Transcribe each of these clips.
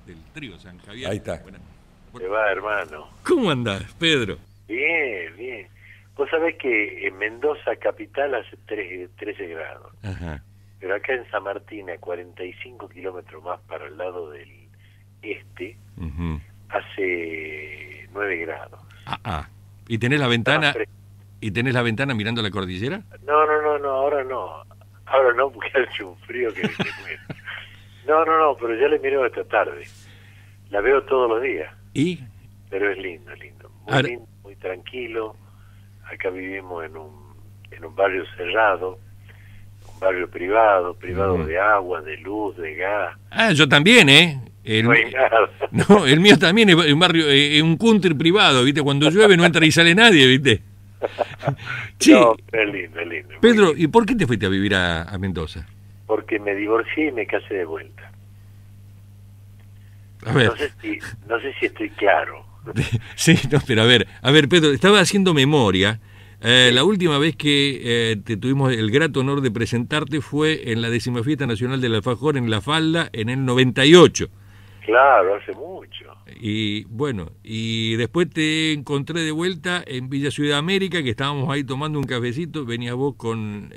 del trío San Javier. Ahí está. Buena- ¿Te va, hermano? ¿Cómo andás, Pedro? Bien, bien. Vos sabés que en Mendoza capital hace 13 grados, Ajá. pero acá en San Martín, a 45 kilómetros más para el lado del este, Ujú. hace 9 grados. ¿Y tenés la ventana? Está fresco. ¿Y tenés la ventana mirando la cordillera? No, ahora no. Ahora no, porque hace un frío que te muero. No, pero ya le miro esta tarde. La veo todos los días, ¿Y? pero es lindo, lindo. Muy Ahora- lindo, muy tranquilo. Acá vivimos en un barrio cerrado, un barrio privado Ujú. de agua, de luz, de gas. Yo también, ¿eh? No hay nada. No, el mío también es un barrio, un country privado, ¿viste? Cuando llueve no entra y sale nadie, ¿viste? Sí, No, es lindo, muy Pedro, lindo. ¿y por qué te fuiste a vivir a Mendoza? Porque me divorcié y me casé de vuelta. A ver, No sé si estoy claro. sí, no, pero a ver, Pedro, estaba haciendo memoria. La última vez que te tuvimos el grato honor de presentarte fue en la 10ª Fiesta Nacional del Alfajor en La Falda en el 98. Claro, hace mucho. Y bueno, y después te encontré de vuelta en Villa Ciudad América, que estábamos ahí tomando un cafecito, venías vos con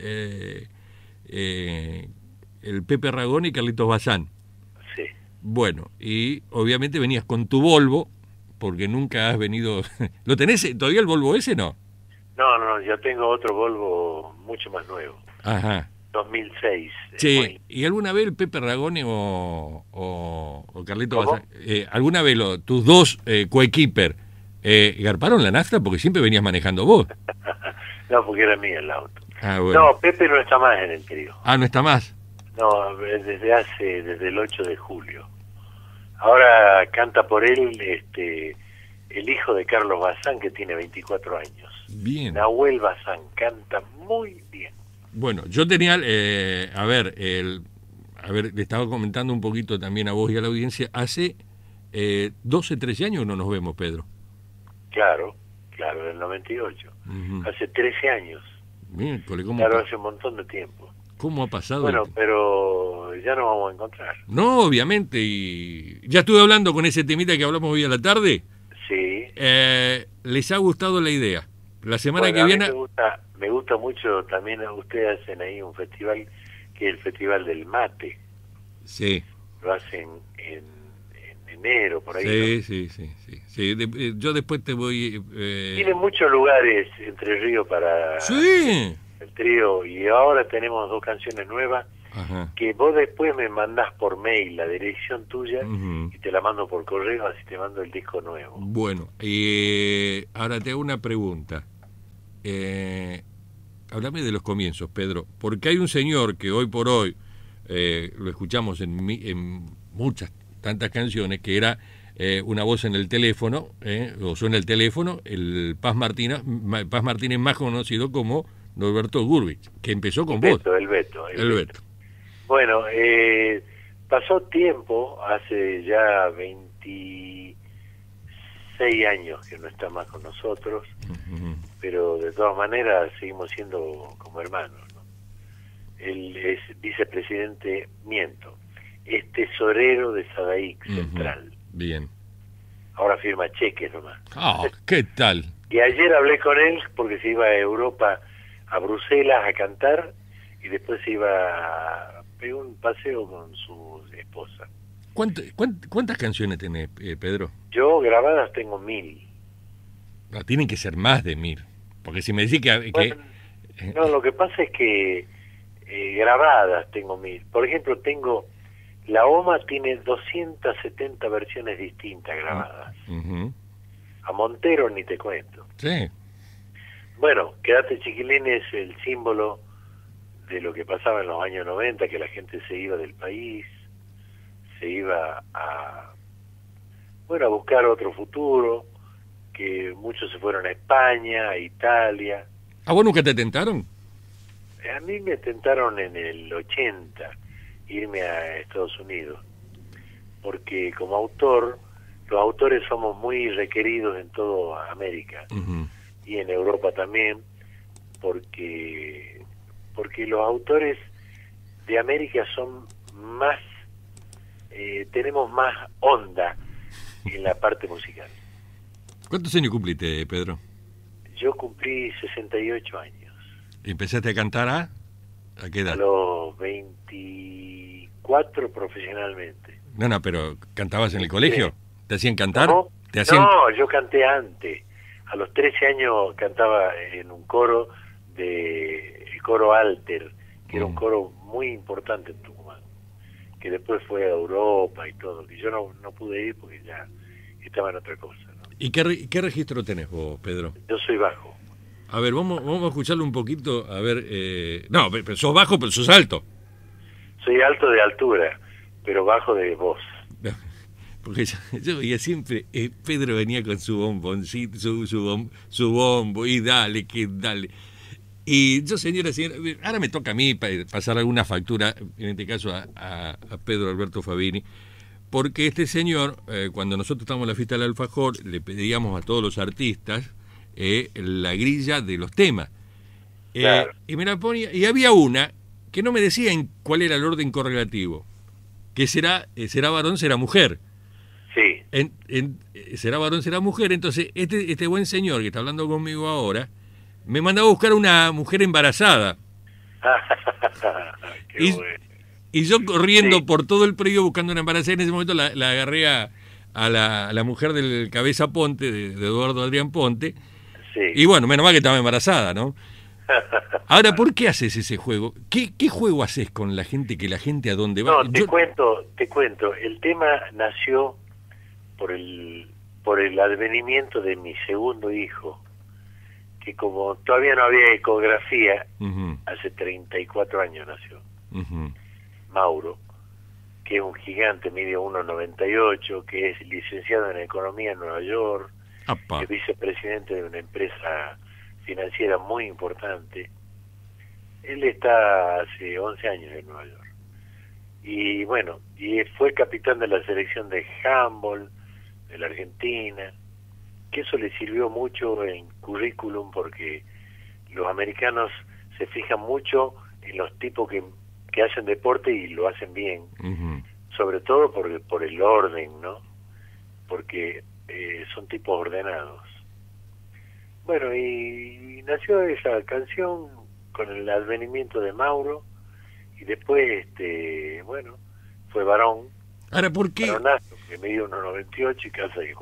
el Pepe Ragón y Carlitos Bazán. Sí. Bueno, y obviamente venías con tu Volvo, porque nunca has venido... ¿Lo tenés todavía el Volvo ese, no? No, yo tengo otro Volvo mucho más nuevo. Ajá. 2006. Che, ¿y alguna vez el Pepe Ragone o Carlito ¿Cómo? Bazán, alguna vez tus dos coequiper garparon la nafta? Porque siempre venías manejando vos. No, porque era mío el auto. Ah, bueno. No, Pepe no está más en el trío. Ah, no está más. No, desde el 8 de julio. Ahora canta por él el hijo de Carlos Bazán, que tiene 24 años. Bien. Nahuel Bazán canta muy bien. Bueno, yo tenía, a ver, le estaba comentando un poquito también a vos y a la audiencia, hace 12, 13 años no nos vemos, Pedro. Claro, del 98. Ujú. Hace 13 años. Miércoles, Claro, hace un montón de tiempo. ¿Cómo ha pasado? Bueno, pero ya nos vamos a encontrar. No, obviamente, y ya estuve hablando con ese temita que hablamos hoy a la tarde. Sí. ¿Les ha gustado la idea? La semana Bueno, que a mí viene... me gusta mucho, también ustedes hacen ahí un festival, que es el Festival del Mate. Sí. Lo hacen en enero, por ahí. Sí, ¿no? sí. Yo después te voy... Tiene muchos lugares Entre Ríos para Sí. el trío, y ahora tenemos 2 canciones nuevas Ajá. que vos después me mandás por mail la dirección tuya Ujú. y te la mando por correo, así te mando el disco nuevo. Bueno, ahora te hago una pregunta. Háblame de los comienzos, Pedro, porque hay un señor que hoy por hoy lo escuchamos en muchas, tantas canciones, que era una voz en el teléfono, o suena el teléfono, el Paz Martínez más conocido como Norberto Gurvich, que empezó con vos. El Beto. El Beto. Bueno, pasó tiempo, hace ya 26 años que no está más con nosotros, Ujú. pero de todas maneras seguimos siendo como hermanos, ¿no? Él es vicepresidente, es tesorero de Sadaic Central. Ujú. Bien. Ahora firma cheques nomás. Ah, ¿qué tal? Y ayer hablé con él porque se iba a Europa, a Bruselas, a cantar, y después se iba a pegar un paseo con su esposa. ¿Cuántas canciones tenés, Pedro? Yo grabadas tengo 1000. No, tienen que ser más de 1000. Porque si me decís Bueno, no, lo que pasa es que grabadas tengo 1000. Por ejemplo, La OMA tiene 270 versiones distintas grabadas. Ujú. A Montero ni te cuento. Sí. Bueno, Quédate Chiquilín es el símbolo de lo que pasaba en los años 90, que la gente se iba del país, se iba a buscar otro futuro, que muchos se fueron a España, a Italia. ¿A vos nunca te tentaron? A mí me tentaron en el 80 irme a Estados Unidos, porque como autor, los autores somos muy requeridos en toda América. Ujú. Y en Europa también, porque los autores de América son más tenemos más onda en la parte musical. ¿Cuántos años cumpliste, Pedro? Yo cumplí 68 años. ¿Empezaste a cantar a qué edad? A los 24 profesionalmente. No, pero ¿cantabas en el colegio? ¿Te hacían cantar? ¿Cómo? ¿Te hacían... No, yo canté antes. A los 13 años cantaba en un coro el coro Alter, que era un coro muy importante en Tucumán, que después fue a Europa y todo, que yo no pude ir porque ya estaba en otra cosa, ¿no? ¿Y qué registro tenés vos, Pedro? Yo soy bajo. A ver, vamos a escucharlo un poquito, a ver... No, pero sos bajo, pero sos alto. Soy alto de altura, pero bajo de voz. Porque yo veía siempre, Pedro venía con su bomboncito, su bombo, y dale. Y yo, señora, ahora me toca a mí pasar alguna factura, en este caso a Pedro Alberto Fabini, porque este señor, cuando nosotros estábamos en la fiesta del alfajor, le pedíamos a todos los artistas la grilla de los temas. Claro. Y me la ponía, y había una que no me decía en cuál era el orden correlativo, que será varón, será mujer. Sí. Será varón, será mujer. Entonces, este buen señor que está hablando conmigo ahora, me mandaba a buscar una mujer embarazada. Qué bueno. Y yo corriendo Sí. por todo el predio buscando una embarazada, en ese momento la agarré a la mujer del Cabeza Ponte, de Eduardo Adrián Ponte, Sí. y bueno, menos mal que estaba embarazada, ¿no? Ahora, ¿por qué haces ese juego? ¿Qué juego haces con la gente, que la gente a dónde va? No, te cuento. El tema nació por el advenimiento de mi segundo hijo, que como todavía no había ecografía, Uh-huh, hace 34 años nació, uh-huh. Mauro, que es un gigante, mide 1,98, que es licenciado en Economía en Nueva York, Apa. es vicepresidente de una empresa financiera muy importante. Él está hace 11 años en Nueva York. Y bueno, y fue capitán de la selección de handball de la Argentina, que eso le sirvió mucho en currículum porque los americanos se fijan mucho en los tipos que hacen deporte y lo hacen bien, Uh-huh. sobre todo por el orden, ¿no? Porque son tipos ordenados. Bueno, y nació esa canción con el advenimiento de Mauro, y después, bueno, fue varón. Ahora, ¿por qué Varonazo, que mide 1,98 y calza de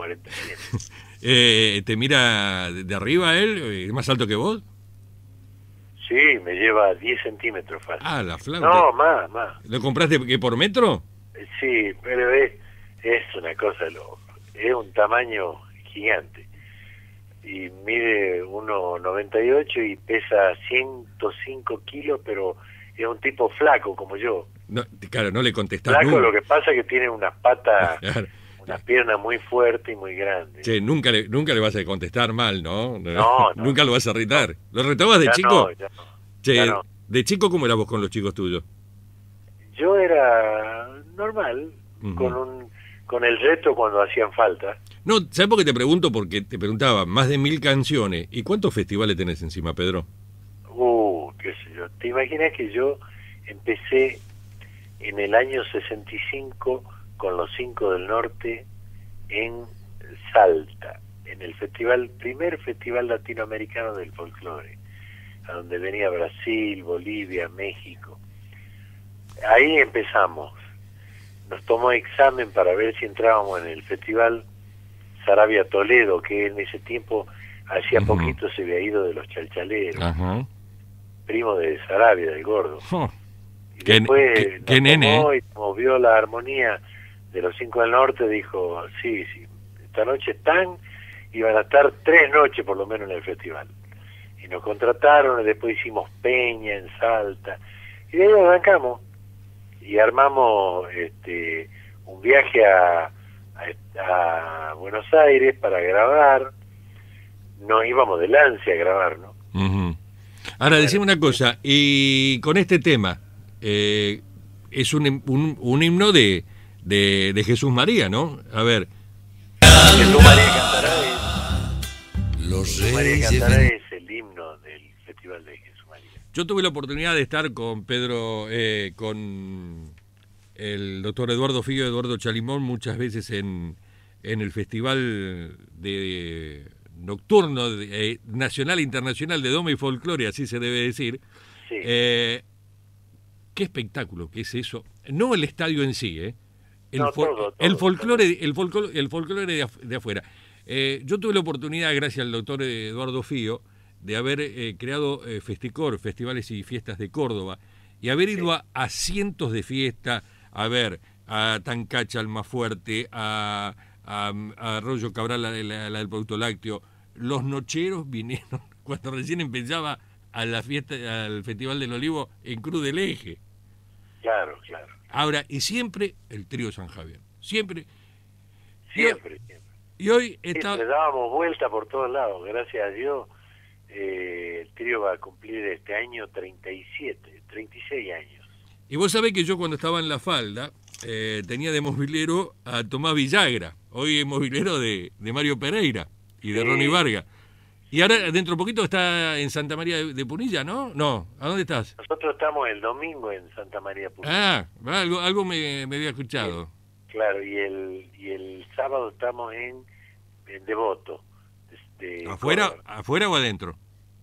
47. te mira de arriba él? ¿Es más alto que vos? Sí, me lleva 10 centímetros fácil. Ah, la flauta. No, más. ¿Lo compraste por metro? Sí, pero es una cosa loca. Es un tamaño gigante. Y mide 1,98 y pesa 105 kilos, pero es un tipo flaco como yo. No, claro, no le contestás Flaco, nunca. lo que pasa es que tiene unas patas, Claro. unas piernas muy fuertes y muy grandes. Che, nunca le vas a contestar mal, ¿no? No. Nunca lo vas a retar. ¿Lo retabas de Ya chico? no, ya no. Che, Ya no. ¿de chico cómo eras vos con los chicos tuyos? Yo era normal, Ujú. con el reto cuando hacían falta. No, ¿sabes por qué te pregunto? Porque te preguntaba, más de 1000 canciones. ¿Y cuántos festivales tenés encima, Pedro? Qué sé yo. ¿Te imaginas que yo empecé en el año 65 con los 5 del Norte en Salta, en el primer festival latinoamericano del folclore, a donde venía Brasil, Bolivia, México? Ahí empezamos. Nos tomó examen para ver si entrábamos en el festival Sarabia Toledo, que en ese tiempo hacía Ujú. poquito se había ido de los Chalchaleros, Ajá. primo de Sarabia, del Gordo. Oh, Y qué después qué nos nene, tomó y como vio la armonía de los 5 del Norte, dijo, sí, esta noche están, y van a estar 3 noches por lo menos en el festival. Y nos contrataron, y después hicimos Peña en Salta, y de ahí arrancamos, y armamos un viaje a Buenos Aires para grabar. Nos íbamos de Lance a grabar, ¿no? Ujú. Ahora, decime una cosa, y con este tema, es un himno de Jesús María, ¿no? A ver. Jesús María Cantará Los Jesús María reyes Cantará ven- es el himno del Festival de Jesús María. Yo tuve la oportunidad de estar con Pedro, con el doctor Eduardo Fío, Eduardo Chalimón, muchas veces en el Festival de Nocturno Nacional e Internacional de Doma y Folclore, así se debe decir. Sí. Qué espectáculo que es eso. No el estadio en sí, el folclore de afuera. Yo tuve la oportunidad, gracias al doctor Eduardo Fío, de haber creado Festicor, Festivales y Fiestas de Córdoba, y haber ido a cientos de fiestas, a ver a Tancacha, Almafuerte, a Arroyo Cabral, la del Producto Lácteo. Los nocheros vinieron cuando recién empezaba a la fiesta, al Festival del Olivo en Cruz del Eje. Claro, claro. Ahora, y siempre el trío San Javier. Siempre. Siempre. Y hoy está... Le dábamos vuelta por todos lados, gracias a Dios. El trío va a cumplir este año 36 años. Y vos sabés que yo cuando estaba en La Falda tenía de movilero a Tomás Villagra, hoy es movilero de Mario Pereira y de Ronnie Vargas. Y ahora dentro de poquito está en Santa María de Punilla, ¿no? No, ¿a dónde estás? Nosotros estamos el domingo en Santa María de Punilla. Algo me había escuchado. Sí, claro, y el sábado estamos en Devoto. ¿Afuera o adentro?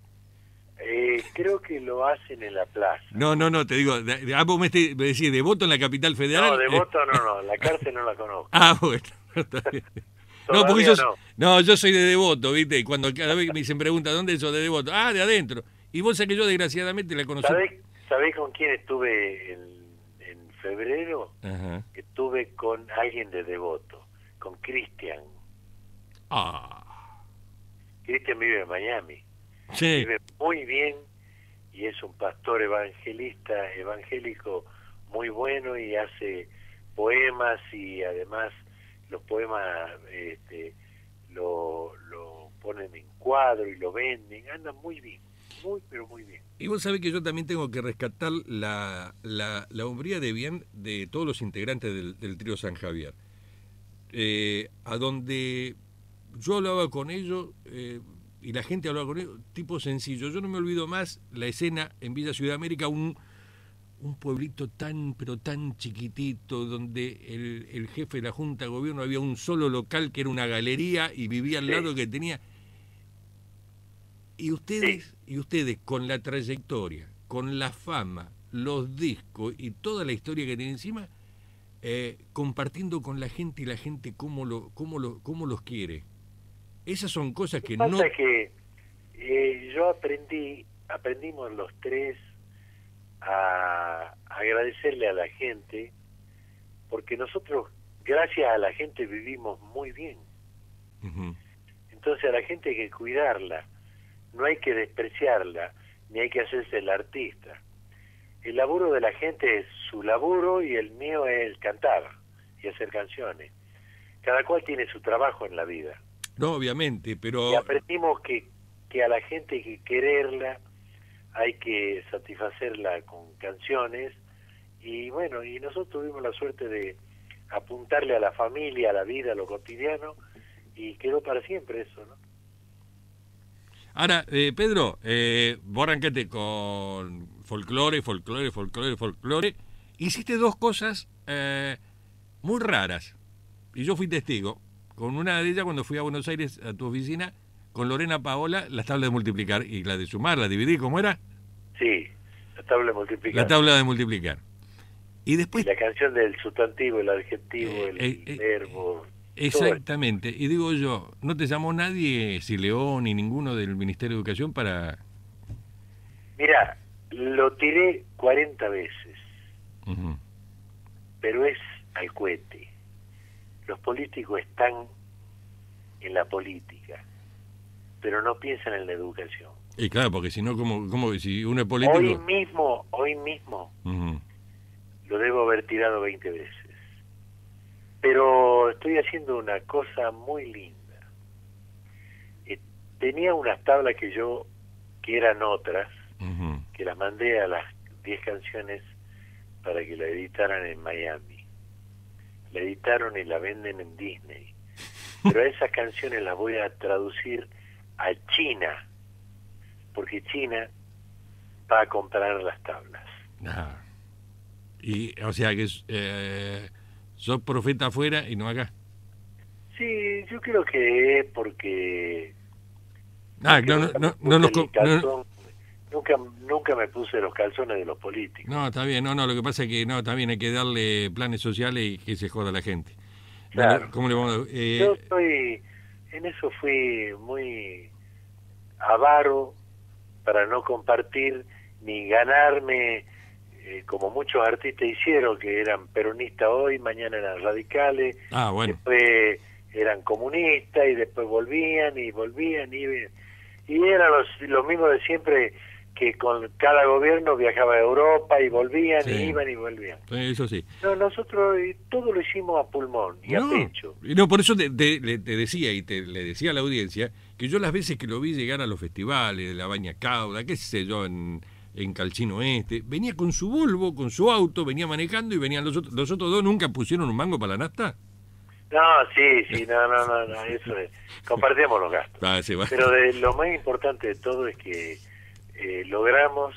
Creo que lo hacen en la plaza. No, te digo, vos me decís, ¿Devoto en la capital federal? No, Devoto no, la cárcel no la conozco. Bueno, está bien. No, porque yo soy de Devoto, ¿viste? Y cuando cada vez me dicen pregunta, ¿dónde sos de Devoto? De adentro. Y vos sabés que yo desgraciadamente la conocí. ¿Sabés con quién estuve en febrero? Ajá. Estuve con alguien de Devoto, con Cristian. Cristian vive en Miami. Sí. Vive muy bien y es un pastor evangélico muy bueno y hace poemas y además los poemas lo ponen en cuadro y lo venden, andan muy bien, pero muy bien. Y vos sabés que yo también tengo que rescatar la hombría de bien de todos los integrantes del trío San Javier. A donde yo hablaba con ellos y la gente hablaba con ellos, tipo sencillo. Yo no me olvido más la escena en Villa Ciudad América, un pueblito pero tan chiquitito, donde el jefe de la Junta de Gobierno había un solo local que era una galería y vivía al lado que tenía. Y ustedes con la trayectoria, con la fama, los discos y toda la historia que tienen encima, compartiendo con la gente y la gente cómo los quiere. Esas son cosas que no... Pasa que yo aprendimos los tres a agradecerle a la gente, porque nosotros, gracias a la gente, vivimos muy bien. Uh-huh. Entonces a la gente hay que cuidarla, no hay que despreciarla, ni hay que hacerse el artista. El laburo de la gente es su laburo y el mío es el cantar y hacer canciones. Cada cual tiene su trabajo en la vida. No, obviamente, pero... Y aprendimos que a la gente hay que quererla, hay que satisfacerla con canciones, y bueno, y nosotros tuvimos la suerte de apuntarle a la familia, a la vida, a lo cotidiano, y quedó para siempre eso, ¿no? Ahora, Pedro, vos arrancaste con folclore. Hiciste dos cosas muy raras, y yo fui testigo. Con una de ellas, cuando fui a Buenos Aires, a tu oficina, con Lorena Paola, las tablas de multiplicar y la de sumar, la dividir, ¿cómo era? Sí, la tabla de multiplicar. La tabla de multiplicar. Y después... Y la canción del sustantivo, el adjetivo, el verbo... Exactamente. Y digo yo, ¿no te llamó nadie, Sileón ni ninguno del Ministerio de Educación para...? Mira, lo tiré 40 veces, uh-huh, pero es al cohete. Los políticos están en la política, pero no piensan en la educación. Y claro, porque si no, ¿cómo si uno es político? Hoy mismo, uh-huh, lo debo haber tirado 20 veces. Pero estoy haciendo una cosa muy linda. Tenía unas tablas que eran otras, uh-huh, que las mandé a las 10 canciones para que la editaran en Miami. La editaron y la venden en Disney. Pero a esas canciones las voy a traducir a China, porque China va a comprar las tablas. Y, o sea, que sos profeta afuera y no acá. Sí, yo creo que es porque Ah, porque no, nunca no, me no, puse el calzón, nunca me puse los calzones de los políticos. no, está bien, no, lo que pasa es que no, también hay que darle planes sociales y que se joda la gente. Bueno, Claro, ¿cómo le vamos a...? yo en eso fui muy avaro para no compartir ni ganarme, como muchos artistas hicieron, que eran peronistas hoy, mañana eran radicales, Ah, bueno. después eran comunistas y después volvían y eran los mismos de siempre, que con cada gobierno viajaba a Europa y volvían, Sí. y iban y volvían. Eso sí. No, nosotros todo lo hicimos a pulmón y a pecho. No, por eso te decía y le decía a la audiencia que yo las veces que lo vi llegar a los festivales de la Baña Cauda, qué sé yo, en Calchino Este, venía con su Volvo, con su auto, venía manejando y venían los otros dos, ¿nunca pusieron un mango para la nafta? No, sí, no, eso es. Compartimos los gastos. Ah, sí, va. Pero lo más importante de todo es que logramos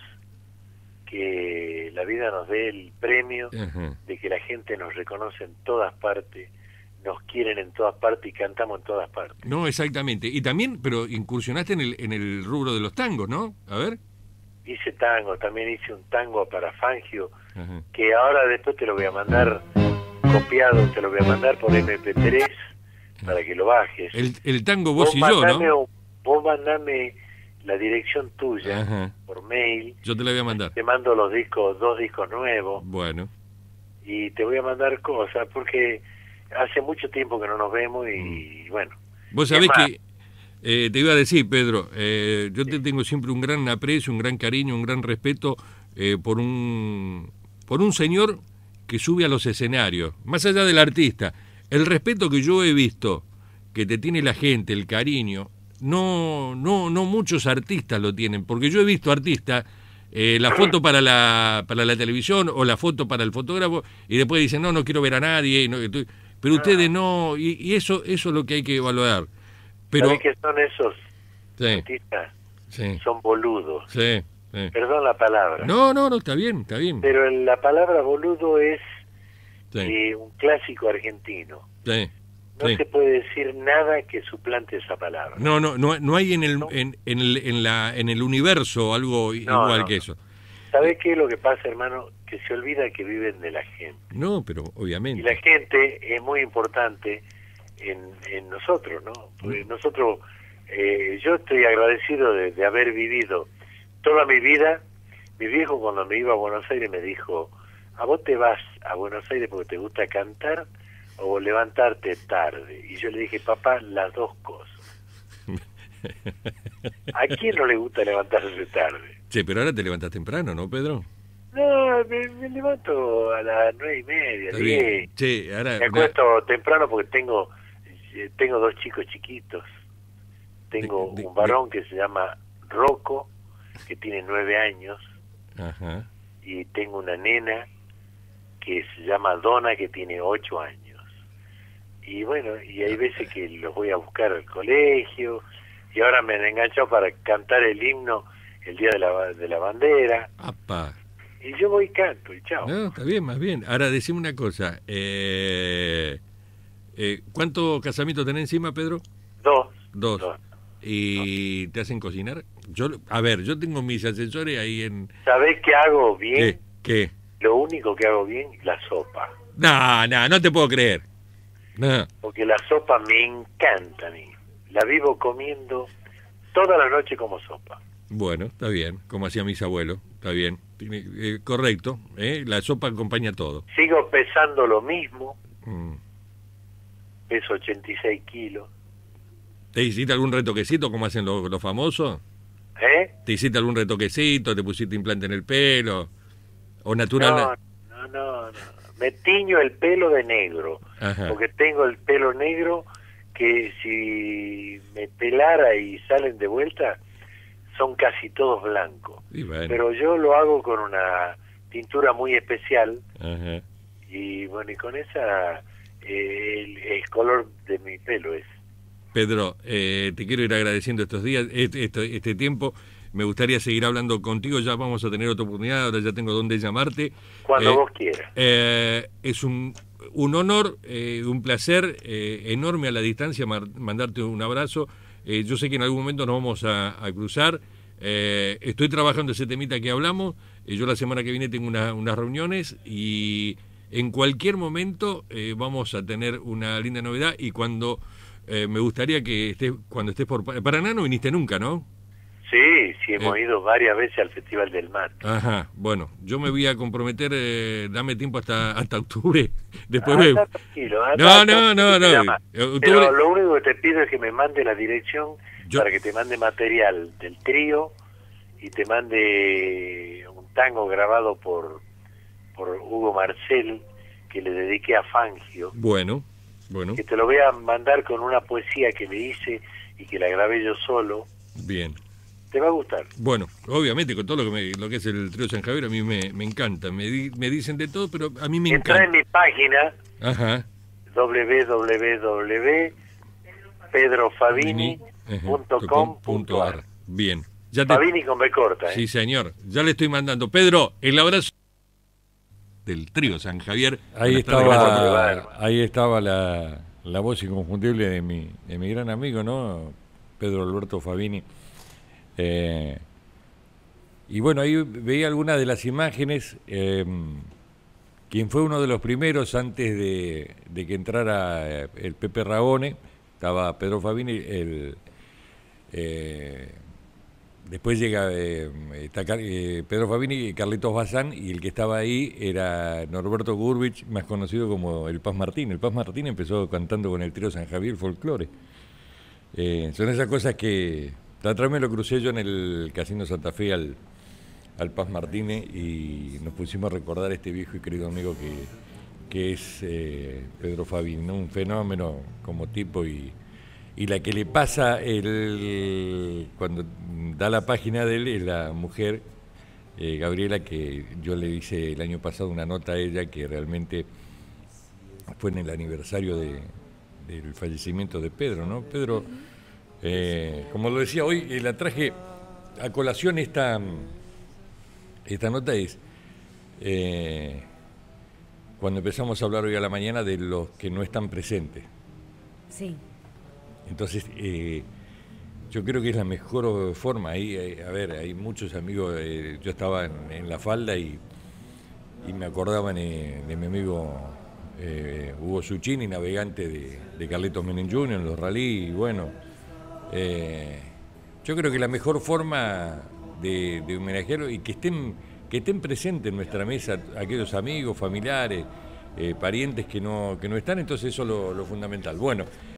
que la vida nos dé el premio Ajá. de que la gente nos reconoce en todas partes, nos quieren en todas partes y cantamos en todas partes. No, exactamente. Y también, pero incursionaste en el rubro de los tangos, ¿no? A ver. Hice tango, también hice un tango para Fangio, Ajá. que ahora después te lo voy a mandar copiado, te lo voy a mandar por MP3 para que lo bajes. El tango vos y yo, ¿no? Vos mandame la dirección tuya. Ajá. Por mail. Yo te la voy a mandar. Te mando los discos, 2 discos nuevos. Bueno. Y te voy a mandar cosas, porque hace mucho tiempo que no nos vemos y bueno. Vos sabés que, te iba a decir, Pedro, yo te tengo siempre un gran aprecio, un gran cariño, un gran respeto por un señor que sube a los escenarios, más allá del artista. El respeto que yo he visto, que te tiene la gente, el cariño, no muchos artistas lo tienen, porque yo he visto artistas, la foto para la televisión o la foto para el fotógrafo, y después dicen, no quiero ver a nadie, pero ustedes no, y eso es lo que hay que valorar. Pero, ¿sabés qué son esos sí, artistas? sí, Son boludos. sí, sí. Perdón la palabra. No, está bien, está bien. Pero la palabra boludo es Sí, un clásico argentino. sí, No sí. se puede decir nada que suplante esa palabra. No hay en el, No. en el universo algo igual que eso. ¿Sabés qué es lo que pasa, hermano? Que se olvida que viven de la gente. No, pero Y obviamente. la gente es muy importante en nosotros, ¿no? Porque nosotros, yo estoy agradecido de haber vivido toda mi vida. Mi viejo, cuando me iba a Buenos Aires, me dijo: ¿a vos te vas a Buenos Aires porque te gusta cantar o levantarte tarde? Y yo le dije: papá, las dos cosas. ¿A quién no le gusta levantarse tarde? Che, pero ahora te levantas temprano, ¿no, Pedro? No, me levanto a las 9:30, Está 10. bien. Che, ahora... Me acuesto temprano porque tengo 2 chicos chiquitos. Tengo un varón que se llama Rocco, que tiene 9 años, Ajá. y tengo una nena que se llama Donna, que tiene 8 años. Y bueno, y hay veces que los voy a buscar al colegio, y ahora me han enganchado para cantar el himno el día de la bandera, Apa. y yo voy y canto, y chao. No, está bien, más bien. Ahora, decime una cosa. ¿Cuántos casamientos tenés encima, Pedro? Dos. ¿Y te hacen cocinar? A ver, yo tengo mis asesores ahí en... ¿Sabés qué hago bien? ¿Qué? Lo único que hago bien, la sopa. No te puedo creer. No. Porque la sopa me encanta a mí. La vivo comiendo toda la noche como sopa. Bueno, está bien, como hacían mis abuelos, está bien. Correcto, la sopa acompaña todo. Sigo pesando lo mismo, Mm. peso 86 kilos. ¿Te hiciste algún retoquecito como hacen los famosos? ¿Te hiciste algún retoquecito? ¿Te pusiste implante en el pelo? ¿O natural? No. Me tiño el pelo de negro. Ajá. Porque tengo el pelo negro que si me pelara y salen de vuelta, son casi todos blancos. Y bueno. Pero yo lo hago con una tintura muy especial. Ajá. Y bueno, y con esa, el color de mi pelo es. Pedro, te quiero ir agradeciendo estos días, este tiempo. me gustaría seguir hablando contigo, ya vamos a tener otra oportunidad, ahora ya tengo dónde llamarte. Cuando vos quieras. Es un honor, un placer enorme a la distancia mandarte un abrazo. Yo sé que en algún momento nos vamos a cruzar. Estoy trabajando ese temita que hablamos. Yo la semana que viene tengo unas reuniones y en cualquier momento vamos a tener una linda novedad. Y cuando me gustaría que cuando estés por Paraná, no viniste nunca, ¿no? Sí, hemos ido varias veces al Festival del Mate. Ajá, bueno, yo me voy a comprometer, dame tiempo hasta octubre. Después tranquilo, no. Octubre... Pero lo único que te pido es que me mande la dirección para que te mande material del trío y te mande un tango grabado por Hugo Marcel que le dediqué a Fangio. Bueno. Que te lo voy a mandar con una poesía que le hice y que la grabé yo solo. Bien. ¿Te va a gustar? Bueno, obviamente con todo lo que es el trío San Javier a mí me encanta. Me dicen de todo, pero a mí me encanta. Entra en mi página Ajá. www.pedrofabini.com.ar. Bien. Fabini con B corta. Sí, señor. Ya le estoy mandando. Pedro, el abrazo del trío San Javier. Ahí estaba la voz inconfundible de mi gran amigo, ¿no? Pedro Alberto Fabini. Y bueno, ahí veía algunas de las imágenes. Quien fue uno de los primeros antes de que entrara el Pepe Ragone, estaba Pedro Fabini. Después llega Pedro Fabini y Carlitos Bazán, y el que estaba ahí era Norberto Gurvich, más conocido como el Paz Martín. El Paz Martín empezó cantando con el trío San Javier Folklore. Son esas cosas que... La otra vez me lo crucé yo en el Casino Santa Fe al Paz Martínez y nos pusimos a recordar a este viejo y querido amigo que es Pedro Fabini, ¿no? Un fenómeno como tipo y la que le pasa cuando da la página de él es la mujer, Gabriela, que yo le hice el año pasado una nota a ella que realmente fue en el aniversario del fallecimiento de Pedro, ¿no? Pedro... como lo decía hoy, la traje a colación esta nota es cuando empezamos a hablar hoy a la mañana de los que no están presentes. Sí. Entonces, yo creo que es la mejor forma. Ahí, hay muchos amigos, yo estaba en La Falda y me acordaban de mi amigo Hugo Suchini, navegante de Carlitos Menem Jr. en los rally, y bueno... yo creo que la mejor forma de homenajearlo y que estén presentes en nuestra mesa aquellos amigos, familiares, parientes que no están, entonces eso es lo fundamental. Bueno,